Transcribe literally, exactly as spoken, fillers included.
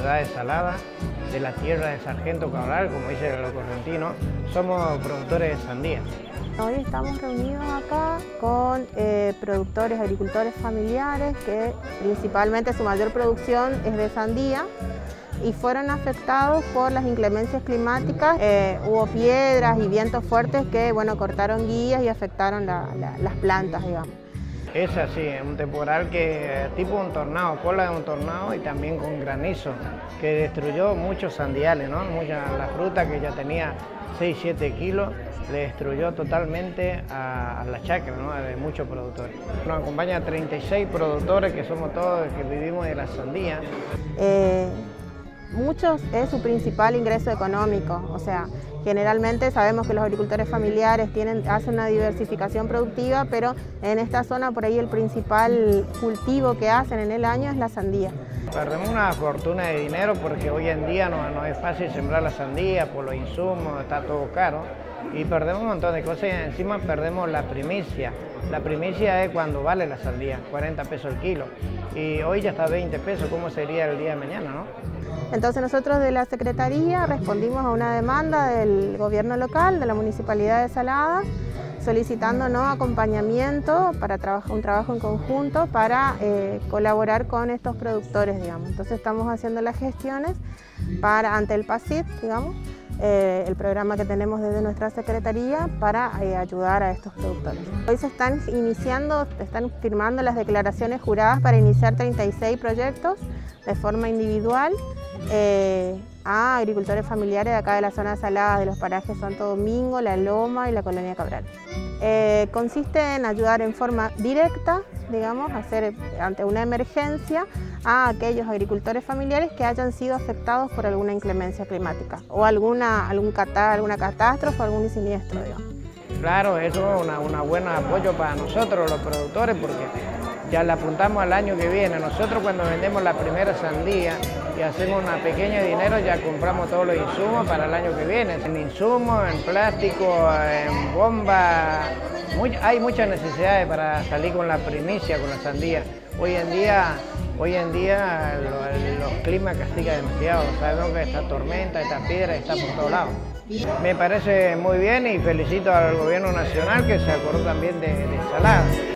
ciudad de Salada, de la tierra de Sargento Cabral, como dicen los correntinos, somos productores de sandía. Hoy estamos reunidos acá con eh, productores, agricultores familiares que principalmente su mayor producción es de sandía y fueron afectados por las inclemencias climáticas. Eh, hubo piedras y vientos fuertes que bueno, cortaron guías y afectaron la, la, las plantas, digamos. Es así, un temporal que tipo un tornado, cola de un tornado y también con granizo, que destruyó muchos sandiales, ¿no? Mucha, la fruta que ya tenía seis, siete kilos, le destruyó totalmente a, a la chacra, ¿no? De muchos productores. Nos acompañan treinta y seis productores que somos todos que vivimos de la sandía. Eh, muchos es su principal ingreso económico, o sea, generalmente sabemos que los agricultores familiares tienen, hacen una diversificación productiva, pero en esta zona por ahí el principal cultivo que hacen en el año es la sandía. Perdemos una fortuna de dinero porque hoy en día no, no es fácil sembrar la sandía por los insumos, está todo caro y perdemos un montón de cosas y encima perdemos la primicia. La primicia es cuando vale la sandía, cuarenta pesos el kilo y hoy ya está veinte pesos, ¿cómo sería el día de mañana, no? Entonces nosotros de la Secretaría respondimos a una demanda del gobierno local, de la Municipalidad de Salada, solicitando ¿no? acompañamiento para trabajar, un trabajo en conjunto para eh, colaborar con estos productores, digamos. Entonces estamos haciendo las gestiones para, ante el PASIT, digamos, eh, el programa que tenemos desde nuestra Secretaría para eh, ayudar a estos productores. Hoy se están iniciando, están firmando las declaraciones juradas para iniciar treinta y seis proyectos de forma individual eh, a agricultores familiares de acá de la zona salada de los parajes Santo Domingo, La Loma y la Colonia Cabral. Eh, consiste en ayudar en forma directa, digamos, hacer ante una emergencia a aquellos agricultores familiares que hayan sido afectados por alguna inclemencia climática o alguna, algún catá, alguna catástrofe o algún siniestro, digamos. Claro, eso es una, una buena apoyo para nosotros los productores porque ya le apuntamos al año que viene. Nosotros cuando vendemos la primera sandía y hacemos una pequeña dinero ya compramos todos los insumos para el año que viene. En insumos, en plástico, en bomba, muy, hay muchas necesidades para salir con la primicia, con la sandía. Hoy en día, hoy en día los, los climas castigan demasiado. Sabemos que esta tormenta, esta piedra está por todos lados. Me parece muy bien y felicito al gobierno nacional que se acordó también de, de Salada.